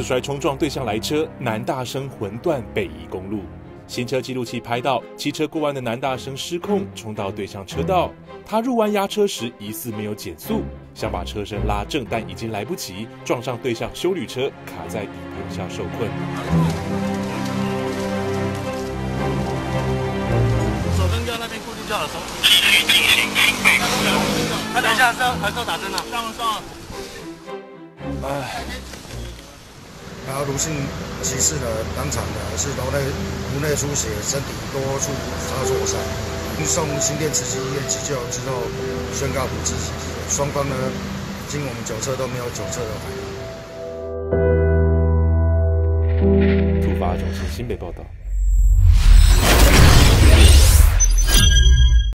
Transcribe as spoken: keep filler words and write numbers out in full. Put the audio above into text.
自摔冲撞对向来车，南大生魂断北宜公路。行车记录器拍到，骑车过弯的南大生失控冲到对向车道，他入弯压车时疑似没有减速，想把车身拉正，但已经来不及，撞上对向休旅车，卡在底盘下受困。 手灯架那边固定就好了，继续进行新北公路。他等一下是要还是要打针啊？上了上了。 哎。然后卢姓骑士呢，当场呢是颅内颅内出血，身体多处擦挫伤，运送新店慈济医院急救之后，宣告不治。双方呢，经我们酒测都没有酒测的反应。 突发中心新北报道。